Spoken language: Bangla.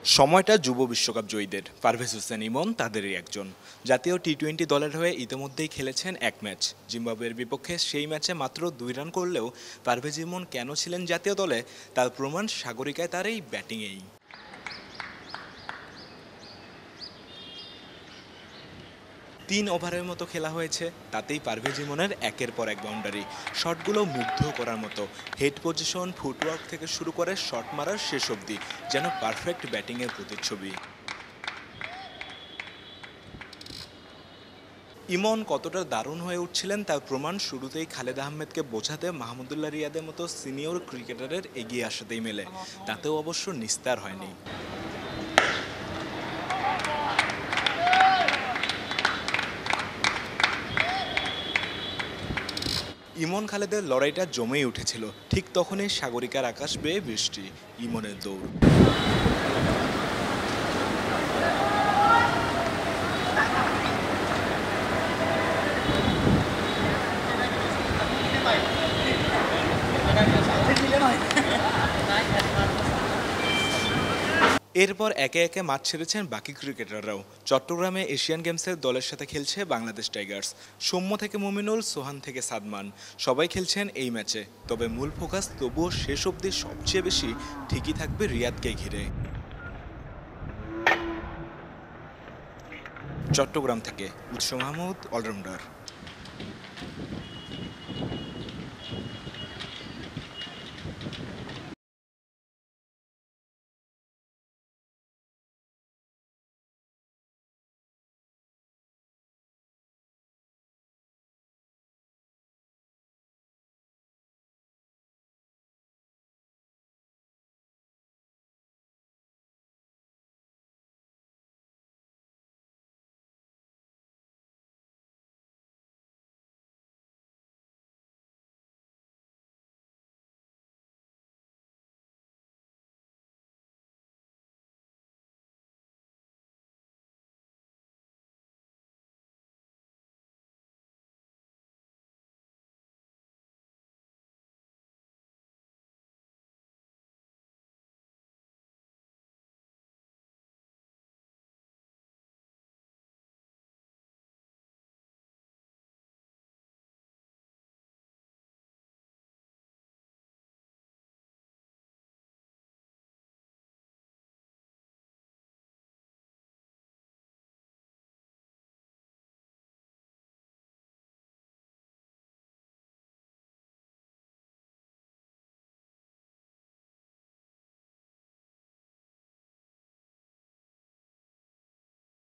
সময়টা যুব বিশ্বকাপ জয়ীদের। পারভেজ হোসেন ইমন তাদেরই একজন। জাতীয় টি-20 দলের হয়ে ইতিমধ্যেই খেলেছেন এক ম্যাচ। জিম্বাবুয়ের বিপক্ষে সেই ম্যাচে মাত্র 2 রান করলেও পারভেজ ইমন কেন ছিলেন জাতীয় দলে তার প্রমাণ সাগরিকায় তার এই ব্যাটিংয়েই। 3 ওভারের মতো খেলা হয়েছে, তাতেই পারভেজ ইমনের একের পর এক বাউন্ডারি, শটগুলো মুগ্ধ করার মতো। হেড পজিশন, ফুটওয়ার্ক থেকে শুরু করে শট মারার শেষ অবধি যেন পারফেক্ট ব্যাটিংয়ের প্রতিচ্ছবি। ইমন কতটা দারুণ হয়ে উঠছিলেন তার প্রমাণ শুরুতেই খালেদ আহমেদকে বোঝাতে মাহমুদুল্লাহ রিয়াদের মতো সিনিয়র ক্রিকেটারের এগিয়ে আসাতেই মেলে। তাতেও অবশ্য নিস্তার হয়নি। ইমন খালেদের লড়াইটা জমেই উঠেছিল। ঠিক তখনই সাগরিকার আকাশ বেয়ে বৃষ্টি, ইমনের দৌড়। এরপর একে একে মাঠ ছেড়েছেন বাকি ক্রিকেটাররাও। চট্টগ্রামে এশিয়ান গেমসের দলের সাথে খেলছে বাংলাদেশ টাইগার্স। সৌম্য থেকে মুমিনুল, সোহান থেকে সাদমান, সবাই খেলছেন এই ম্যাচে। তবে মূল ফোকাস তবুও শেষ অবধি সবচেয়ে বেশি ঠিকই থাকবে রিয়াদকে ঘিরে। চট্টগ্রাম থেকে উৎস মাহমুদ, অলরাউন্ডার।